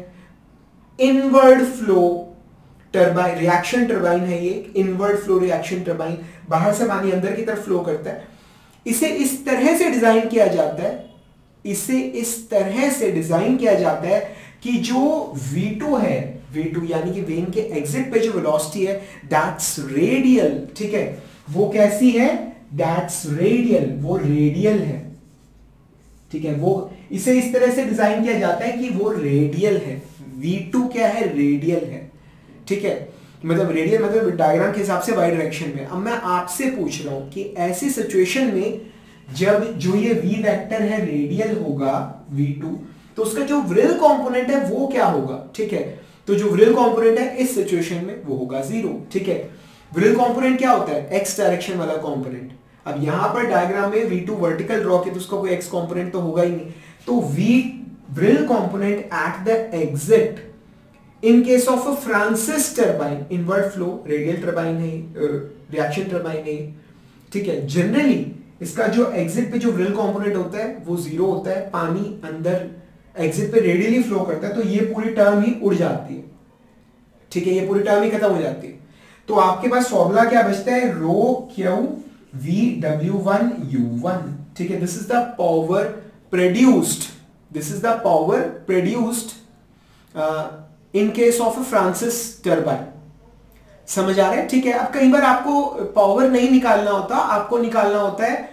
inward flow turbine, reaction turbine है, ये इनवर्ड फ्लो रिएक्शन टरबाइन, बाहर से पानी अंदर की तरफ फ्लो करता है। इसे इस तरह से डिजाइन किया जाता है, इसे इस तरह से डिजाइन किया जाता है कि जो वी टू है, वी टू यानी कि वेन के एग्जिट पे जो वेलोसिटी है दैट्स रेडियल। ठीक है, वो कैसी है, दैट्स रेडियल, वो रेडियल है। ठीक है, वो इसे इस तरह से डिजाइन किया जाता है कि वो रेडियल है। वी टू क्या है, रेडियल है। ठीक है, मतलब रेडियल मतलब डायग्राम के हिसाब से वाई डायरेक्शन में। अब मैं आपसे पूछ रहा हूं कि ऐसी सिचुएशन में जब जो ये v वेक्टर है रेडियल होगा वी टू, तो उसका जो व्रिल कंपोनेंट है वो क्या होगा। ठीक है, तो जो व्रिल कंपोनेंट है इस सिचुएशन में वो होगा जीरो। ठीक है, व्रिल कंपोनेंट क्या होता है, एक्स डायरेक्शन वाला कंपोनेंट। अब यहां पर डायग्राम में वी टू वर्टिकल ड्रॉ किया तो उसका कोई एक्स कंपोनेंट तो होगा ही नहीं, तो v whirl component at the exit in case of a Francis turbine, inward flow radial turbine है, रिएक्शन टरबाइन है। ठीक है, जनरली इसका जो एग्जिट पे जो व्रिल कंपोनेंट होता है वो जीरो होता है, पानी अंदर एग्जिट पे रेडियली फ्लो करता है, तो ये पूरी टर्म ही उड़ जाती है। ठीक है, ये पूरी टर्म ही खत्म हो जाती है। तो आपके पास फॉर्मूला क्या बचता है, rho Q V W one U one. ठीक है, this is the power produced, this is the power produced in case of Francis turbine. समझ आ रहा है? ठीक है, अब कई बार आपको पावर नहीं निकालना होता, आपको निकालना होता है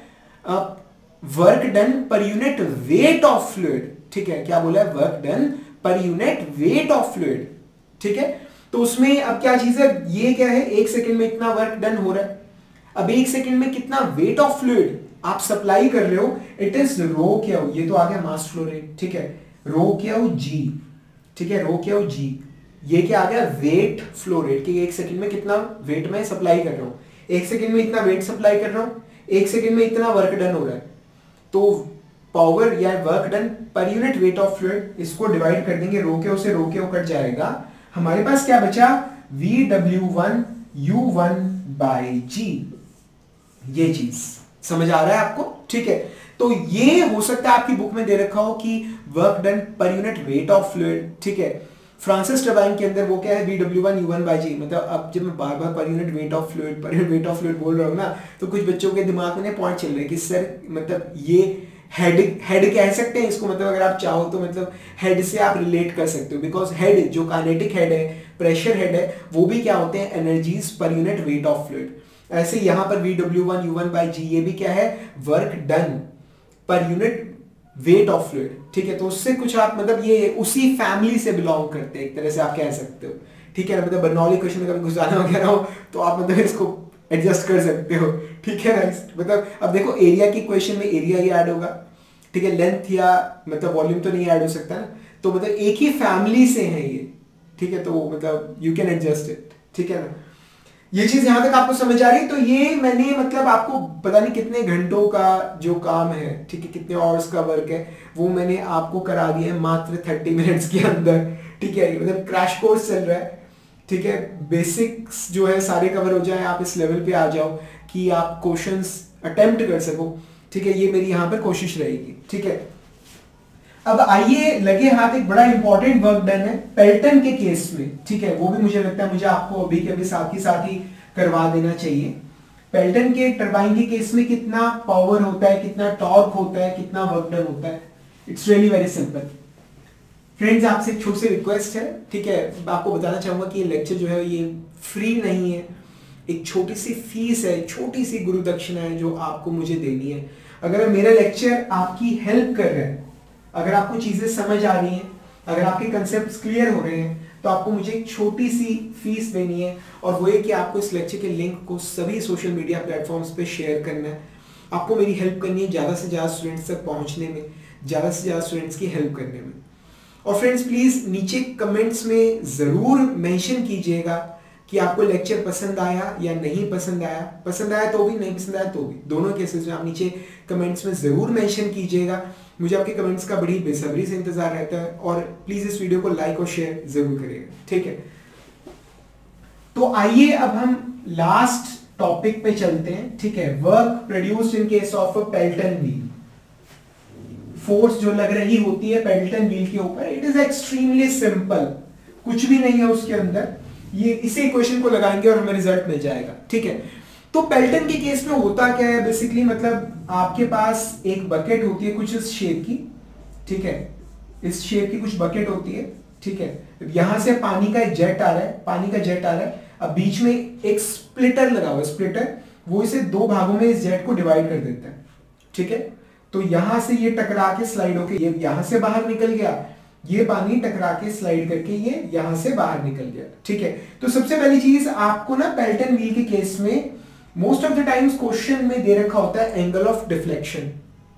वर्क डन पर यूनिट वेट ऑफ फ्लूइड। ठीक है, क्या बोला है, वर्क डन पर यूनिट वेट ऑफ फ्लूइड। ठीक है, तो उसमें अब क्या चीज है, ये क्या है, एक सेकंड में इतना वर्क डन हो रहा है। अब एक सेकंड में कितना वेट ऑफ फ्लूइड आप सप्लाई कर रहे हो, इट इज रो क्या हो, ये तो आ गया मास फ्लो रेट। ठीक है, रो क्या हो जी। ठीक है, रो क्या हो जी, ये क्या आ गया, वेट फ्लो रेट, कि एक सेकंड में कितना वेट में सप्लाई कर रहा हूं, एक सेकंड में इतना वेट सप्लाई कर रहा हूं, एक सेकंड में इतना वर्क डन हो रहा है। तो पावर या वर्क डन पर यूनिट वेट ऑफ फ्लूइड, इसको डिवाइड कर देंगे, रो के से रो के कट जाएगा, हमारे पास क्या बचा, V W one U one by G. ये चीज समझ आ रहा है आपको? ठीक है, तो ये हो सकता है आपकी बुक में दे रखा हो कि वर्क डन पर यूनिट वेट ऑफ फ्लूइड। ठीक है, फ्रांसिस टरबाइन के अंदर वो क्या है, V W one U one by G. मतलब अब जब मैं बार बार per unit weight of fluid per unit weight of fluid बोल रहा हूँ ना, तो कुछ बच्चों के दिमाग में पॉइंट चल रहे हैं कि सर मतलब ये हेड हेड कह सकते हैं इसको, मतलब अगर आप चाहो तो मतलब हेड से आप रिलेट कर सकते हो, बिकॉज हेड जो काइनेटिक हेड है, प्रेशर हेड है, वो भी क्या होते हैं, एनर्जीज पर यूनिट वेट ऑफ फ्लूइड। ऐसे यहां पर V W one U one by G, ये भी क्या है, वर्क डन पर यूनिट वेट ऑफ फ्लूइड। ठीक है, तो उससे कुछ आप मतलब ये उसी फैमिली से बिलोंग करते हैं, एक तरह से आप कह सकते हो। ठीक है, मतलब बर्नौली क्वेश्चन में कभी घुसाना वगैरह हो तो आप मतलब इसको एडजस्ट कर सकते हो। ठीक है ना, मतलब अब देखो एरिया की क्वेश्चन में एरिया ही ऐड होगा। ठीक है, लेंथ या मतलब वॉल्यूम तो नहीं ऐड हो सकता ना, तो मतलब एक ही फैमिली से है ये। ठीक है, तो मतलब यू कैन एडजस्ट इट। ठीक है ना, ये चीज यहां तक आपको समझ आ रही है? तो ये मैंने मतलब आपको पता नहीं कितने घंटों का जो काम है, ठीक है, कितने आवर्स का वर्क है, वो मैंने आपको करा दिया है मात्र थर्टी मिनट्स के अंदर। ठीक है, मतलब क्रैश कोर्स चल रहा है, ठीक है, बेसिक्स जो है सारे कवर हो जाए, आप इस लेवल पे आ जाओ कि आप क्वेश्चंस अटेम्प्ट कर सको। ठीक है, ये मेरी यहाँ पर कोशिश रहेगी। ठीक है, अब आइए लगे हाथ एक बड़ा इंपॉर्टेंट वर्क डन है पेल्टन के केस में। ठीक है, वो भी मुझे लगता है मुझे आपको अभी के अभी साथ ही साथ ही करवा देना चाहिए। पेल्टन के टरबाइन के केस में कितना पावर होता है, कितना टॉर्क होता है, कितना वर्क डन होता है। It's really very simple. Friends, आपसे एक छोटी सी रिक्वेस्ट है। ठीक है, मैं आपको बताना चाहूंगा कि ये लेक्चर जो है ये फ्री नहीं है, एक छोटी सी फीस है, छोटी सी गुरु दक्षिणा है जो आपको मुझे देनी है। अगर मेरा लेक्चर आपकी हेल्प कर रहा है, अगर आपको चीजें समझ आ रही हैं, अगर आपके कंसेप्ट क्लियर हो रहे हैं, तो आपको मुझे एक छोटी सी फीस देनी है, और वो ये कि आपको इस लेक्चर के लिंक को सभी सोशल मीडिया प्लेटफॉर्म्स पे शेयर करना है। आपको मेरी हेल्प करनी है ज्यादा से ज्यादा स्टूडेंट्स तक पहुंचने में, ज्यादा से ज्यादा स्टूडेंट्स की हेल्प करने में। और फ्रेंड्स, प्लीज नीचे कमेंट्स में जरूर मेंशन कीजिएगा कि आपको लेक्चर पसंद आया या नहीं पसंद आया। पसंद आया तो भी, नहीं पसंद आया तो भी, दोनों केसेस में आप नीचे कमेंट्स में जरूर मेंशन कीजिएगा। मुझे आपके कमेंट्स का बड़ी बेसब्री से इंतजार रहता है, और प्लीज इस वीडियो को लाइक और शेयर जरूर करिएगा। ठीक है, तो आइए अब हम लास्ट टॉपिक पे चलते हैं। ठीक है, work produced in case of a Pelton wheel. Force जो लग रही होती है पेल्टन व्हील के ऊपर, इट इज एक्सट्रीमली सिंपल, कुछ भी नहीं है उसके अंदर। ये इसी इक्वेशन को लगाएंगे और हमें रिजल्ट मिल जाएगा। ठीक है, तो पेल्टन के केस में होता क्या है बेसिकली, मतलब आपके पास एक बकेट होती है कुछ इस शेप की। ठीक है, इस शेप की कुछ बकेट होती है। ठीक है, यहां से पानी का एक जेट आ रहा है, पानी का जेट आ रहा है। अब बीच में एक स्प्लिटर लगा हुआ है, स्प्लिटर वो इसे दो भागों में इस जेट को डिवाइड कर देता है। ठीक है, तो यहां से ये टकरा के स्लाइड होके ये यहां से बाहर निकल गया, ये पानी टकरा के स्लाइड करके ये यहां से बाहर निकल गया। ठीक है, तो सबसे पहली चीज आपको ना पेल्टन व्हील के केस में most of the times question में दे रखा होता है एंगल ऑफ डिफ्लेक्शन,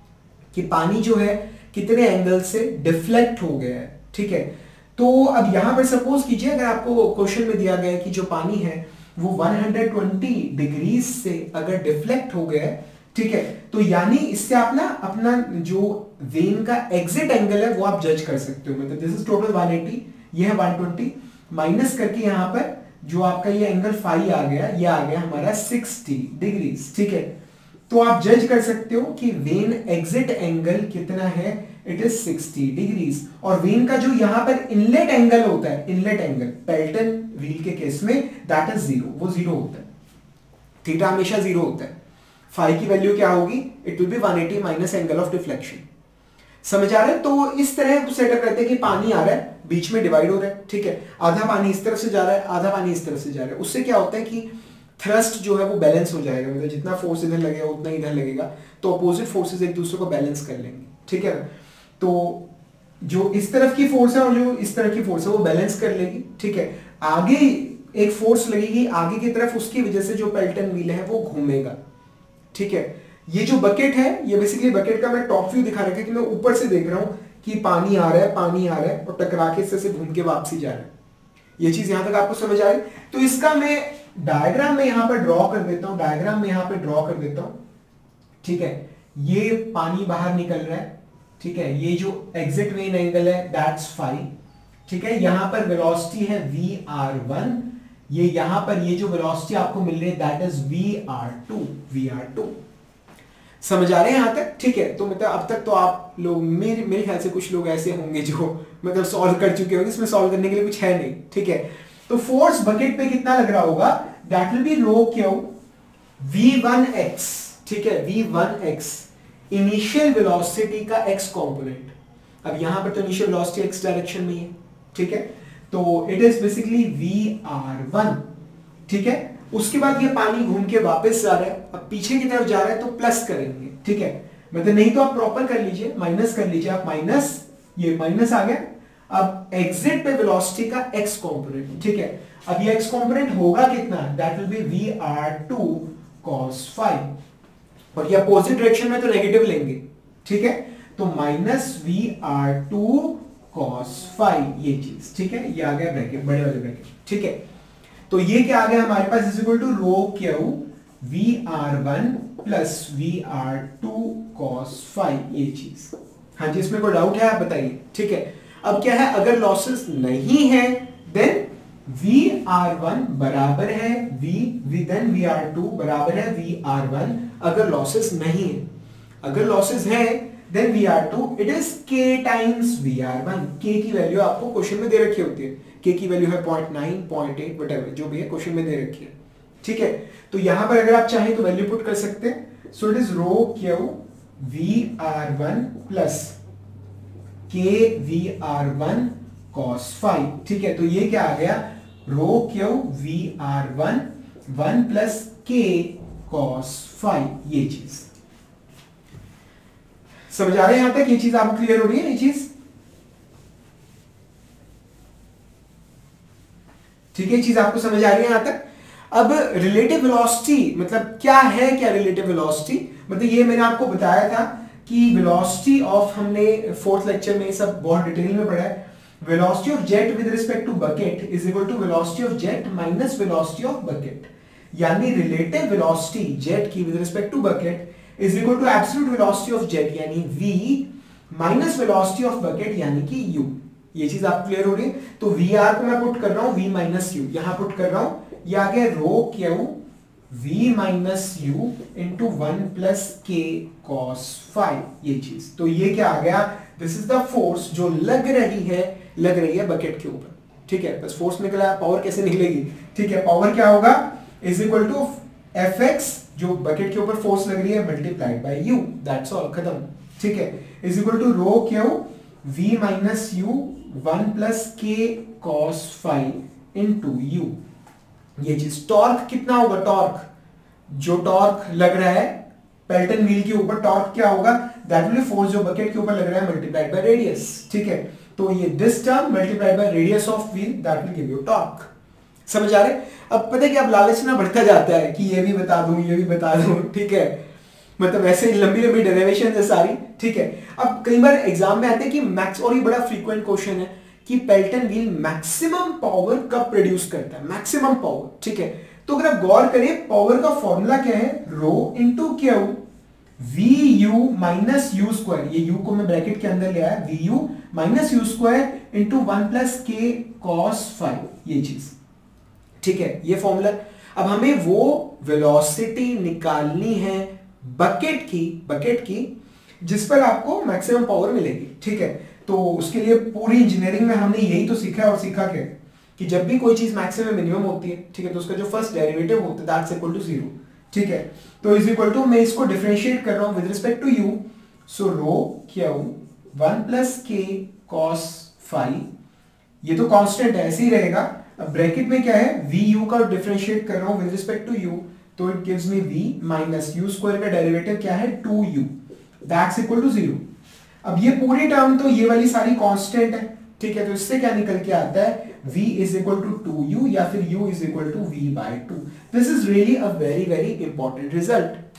कि पानी जो है कितने एंगल से डिफ्लेक्ट हो गया है। ठीक है, तो अब यहां पर सपोज कीजिए अगर आपको क्वेश्चन में दिया गया है कि जो पानी है वो एक सौ बीस डिग्री से अगर डिफ्लेक्ट हो गया है, ठीक है, तो यानी इससे आप ना अपना जो वेन का एग्जिट एंगल है वो आप जज कर सकते हो। मतलब दिस इज टोटल एक सौ अस्सी, ये है एक सौ बीस, माइनस करके यहां पर जो आपका ये एंगल फाई आ गया, ये आ गया हमारा साठ डिग्री। ठीक है, तो आप जज कर सकते हो कि वेन एग्जिट एंगल कितना है, इट इज साठ डिग्री। और वेन का जो यहां पर इनलेट एंगल होता है, इनलेट एंगल पेल्टन व्हील के केस में दैट इज जीरो, वो जीरो होता है। थीटा हमेशा जीरो होता है। फाई की वैल्यू क्या होगी, इट विल बी एक सौ अस्सी माइनस एंगल ऑफ डिफ्लेक्शन। समझ आ रहा है? तो इस तरह सेटअप रहते हैं कि पानी आ रहा है, बीच में डिवाइड हो रहा है। ठीक है, आधा पानी इस तरफ से जा रहा है, आधा पानी इस तरफ से जा रहा है। उससे क्या होता है कि थ्रस्ट जो है वो बैलेंस हो जाएगा, मतलब जितना फोर्स इधर लगेगा उतना इधर लगेगा, तो अपोजिट फोर्सेस एक दूसरे को बैलेंस कर लेंगे। ठीक है, तो जो इस तरफ की फोर्स है और जो इस तरफ की फोर्स है वो बैलेंस कर लेगी। ठीक है, आगे एक फोर्स लगेगी आगे की तरफ, उसकी वजह से जो पेल्टन व्हील है वो घूमेगा। ठीक है, ये जो बकेट है, ये बेसिकली बकेट का मैं टॉप व्यू दिखा रखा है कि मैं ऊपर से देख रहा हूं कि पानी आ रहा है, पानी आ रहा है और टकरा के इससे घूम के वापसी जा रहा है। ये चीज यहां तक आपको समझ आ रही? तो इसका मैं डायग्राम में यहां पर ड्रॉ कर देता हूं, डायग्राम में यहां पर ड्रॉ कर देता हूं। ठीक है, ये पानी बाहर निकल रहा है। ठीक है, ये जो एग्जिट वेन एंगल है दैट्स फाई। ठीक है, यहां पर वेलोसिटी है वी आर वन, ये यहां पर ये जो वेलोसिटी आपको मिल रही है that is V R two, V R two. समझ आ रहे हैं यहां तक? ठीक है, तो मतलब अब तक तो आप लोग मेरे मेरे ख्याल से कुछ लोग ऐसे होंगे जो मतलब सॉल्व कर चुके होंगे, इसमें सॉल्व करने के लिए कुछ है नहीं। ठीक है, तो फोर्स बकेट पे कितना लग रहा होगा, that will be rho Q V one X. ठीक है, V one X initial velocity का एक्स कंपोनेंट। अब यहां पर तो इनिशियल वेलोसिटी एक्स डायरेक्शन में है। ठीक है, तो it is basically V R one. ठीक है, उसके बाद ये पानी घूम के वापस जा रहा है, अब पीछे की तरफ जा रहा है तो प्लस करेंगे। ठीक है, मतलब नहीं तो आप प्रॉपर कर लीजिए, माइनस कर लीजिए आप, माइनस, ये माइनस आ गया। अब एग्जिट पे वेलोसिटी का एक्स कंपोनेंट। ठीक है, अब ये एक्स कंपोनेंट होगा कितना, that will be V R two cos five, और ये अपोजिट डायरेक्शन में तो नेगेटिव लेंगे। ठीक है, तो minus V R two cos five, ये चीज। ठीक है, ये आ गया ब्रैकेट, बड़े वाले ब्रैकेट। ठीक है, तो ये क्या आ गया हमारे पास, is equal to rho Q V R one plus V R two cos five, ये चीज। हाँ जी, इसमें कोई डाउट है आप बताइए? ठीक है, अब क्या है, अगर लॉसेस नहीं है देन वी आर वन बराबर है v v then V R two बराबर है वी आर वन अगर लॉसेस नहीं है, अगर लॉसेस है then V R two it is k times V R one. k की वैल्यू आपको क्वेश्चन में दे रखी होती है, k की वैल्यू है zero point nine, zero point eight whatever जो भी है क्वेश्चन में दे रखी है, ठीक है। तो यहां पर अगर आप चाहें तो वैल्यू पुट कर सकते हैं। So it is rho Q V R one plus K V R one cos five, ठीक है। तो ये क्या आ गया, rho Q V R one one plus K cos five, ये चीज समझ आ रहे हैं यहां तक? ये चीज आपको क्लियर हो रही है? ये चीज ठीक है, ये चीज आपको समझ आ रही है यहां तक? अब रिलेटिव वेलोसिटी मतलब क्या है, क्या रिलेटिव वेलोसिटी मतलब ये मैंने आपको बताया था कि वेलोसिटी ऑफ, हमने फोर्थ लेक्चर में सब बहुत डिटेल में पढ़ा है। Velocity of jet with respect to bucket is equal to velocity of jet minus velocity of bucket, यानी रिलेटिव वेलोसिटी जेट की with respect to bucket is equal to absolute velocity of jet यानी v minus velocity of bucket यानी कि u। ये चीज आप clear हो रही है? तो वी आर को मैं पुट कर रहा हूं v माइनस यू, यहां पुट कर रहा हूं, ये आ गया rho Q v minus U into one plus K cos five, ये चीज। तो ये क्या आ गया, दिस इज द फोर्स जो लग रही है, लग रही है बकेट के ऊपर, ठीक है। बस फोर्स निकला, पावर कैसे निकलेगी, ठीक है। पावर क्या होगा, is equal to F X जो बकेट के ऊपर फोर्स लग रही है multiplied by U, that's all, खत्म, ठीक है। Is equal to rho Q v minus U one plus K cos five into U, ये चीज। टॉर्क कितना होगा, टॉर्क जो टॉर्क लग रहा है पेल्टन व्हील के ऊपर, टॉर्क क्या होगा, दैट विल बी फोर्स जो बकेट के ऊपर लग रहा है मल्टीप्लाइड बाय रेडियस, ठीक है। तो ये this term multiplied by radius of wheel that will give you torque. समझ आ रहे? अब पता है कि अब लालच ना बढ़ता जाता है कि ये भी बता दूं, ये भी बता दूं, ठीक है। मतलब ऐसे लंबी लंबी डेरिवेशन है सारी, ठीक है। अब कई बार एग्जाम में आते हैं कि मैक्स, और ये बड़ा फ्रीक्वेंट क्वेश्चन है कि पेल्टन व्हील मैक्सिमम पावर कब प्रोड्यूस करता है, मैक्सिमम पावर, ठीक है। तो अगर आप गौर करें पावर का फॉर्मूला क्या है, rho into Q V U minus U square, ये यू को मैं ब्रैकेट के अंदर ले आया, V U minus U square into one plus K cos five, ये चीज, ठीक है, ये फॉर्मूला। अब हमें वो वेलोसिटी निकालनी है बकेट की, बकेट की जिस पर आपको मैक्सिमम पावर मिलेगी, ठीक है। तो उसके लिए पूरी इंजीनियरिंग में हमने यही तो सीखा है, और सीखा क्या कि जब भी कोई चीज मैक्सिमम मिनिमम होती है, ठीक है, तो उसका जो फर्स्ट डेरिवेटिव होता है दैट्स इक्वल टू जीरो, ठीक है। तो इज इक्वल टू, मैं इसको डिफरेंशिएट कर रहा हूं with respect to U, so rho Q one plus K cos five, ये तो कांस्टेंट है, ऐसे ही रहेगा। अब ब्रैकेट में क्या है, वी यू का डिफरेंशिएट कर रहा हूं विद रिस्पेक्ट टू यू, तो it gives me v minus U square का डेरिवेटिव क्या है, two U, that's equal to zero. अब ये पूरी टर्म तो ये वाली सारी कांस्टेंट है, ठीक है। तो इससे क्या निकल के आता है, v is equal to two U या फिर u is equal to v by two. This is really a very very important result.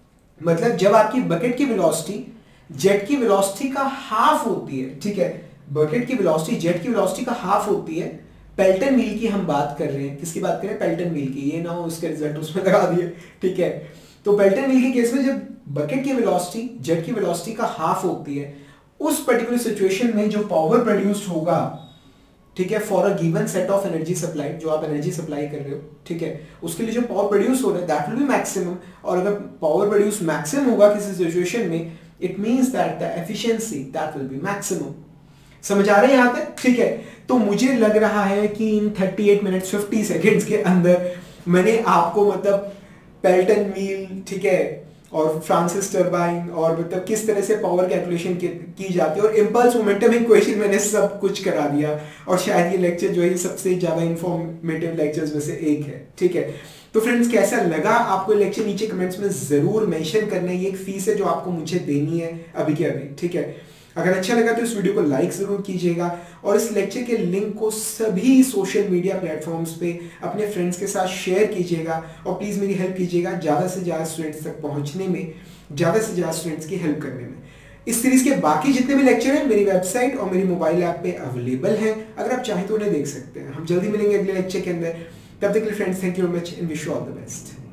मतलब जब आपकी बकेट की वेलोसिटी जेट की वेलोसिटी का हाफ होती है, ठीक है, बकेट की वेलोसिटी जेट की वेलोसिटी का हाफ होती है, पेल्टन व्हील की हम बात कर रहे हैं, किसकी बात कर रहे हैं, पेल्टन व्हील की, ये ना हो उसके रिजल्ट उसमें लगा दिए, ठीक है। तो पेल्टन व्हील के केस में जब बकेट की वेलोसिटी जेट की वेलोसिटी का हाफ होती है, उस पर्टिकुलर सिचुएशन में जो पावर प्रोड्यूस्ड होगा, ठीक है, for a given set of energy supply, जो आप एनर्जी सप्लाई कर रहे हो, ठीक है, उसके लिए जो पावर प्रोड्यूस हो रहा है दैट विल बी मैक्सिमम। और अगर पावर प्रोड्यूस मैक्सिमम होगा किसी सिचुएशन में, it means that the efficiency that will be maximum. समझ आ रहे हैं यहां तक, ठीक है। तो मुझे लग रहा है कि इन thirty eight minutes fifty seconds के अंदर मैंने आपको मतलब पेल्टन व्हील, ठीक है, और फ्रांसिस टर्बाइन, और मतलब किस तरह से पावर कैलकुलेशन की, की जाती है, और इंपल्स मोमेंटम इक्वेशन मैंने सब कुछ करा दिया। और शायद ये लेक्चर जो है सबसे ज्यादा इंफॉर्मेटिव लेक्चर्स में से एक है, ठीक है। तो फ्रेंड्स कैसा लगा आपको लेक्चर, नीचे कमेंट्स में जरूर मेंशन करना है। ये एक फीस है जो आपको मुझे देनी है अभी के अभी, ठीक है। अगर अच्छा लगा तो इस वीडियो को लाइक जरूर कीजिएगा, और इस लेक्चर के लिंक को सभी सोशल मीडिया प्लेटफॉर्म्स पे अपने फ्रेंड्स के साथ शेयर कीजिएगा, और प्लीज मेरी हेल्प कीजिएगा ज़्यादा से ज़्यादा स्टूडेंट्स तक पहुंचने में, ज़्यादा से ज़्यादा स्टूडेंट्स की हेल्प करने में। इस सीरीज के बाकी जितने भी लेक्चर हैं मेरी वेबसाइट और मेरी मोबाइल ऐप पे अवेलेबल हैं, अगर आप चाहें तो उन्हें देख सकते हैं। हम जल्दी मिलेंगे अगले लेक्चर के अंदर, तब तक के लिए friends thank you very much and wish you all the best.